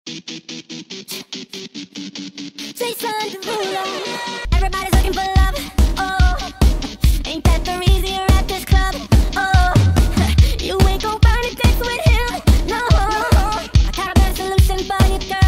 Jason Derulo. Everybody's looking for love. Oh, ain't that the reason you're at this club? Oh, you ain't gon' find a dance with him. No, I got a better solution for you, girl.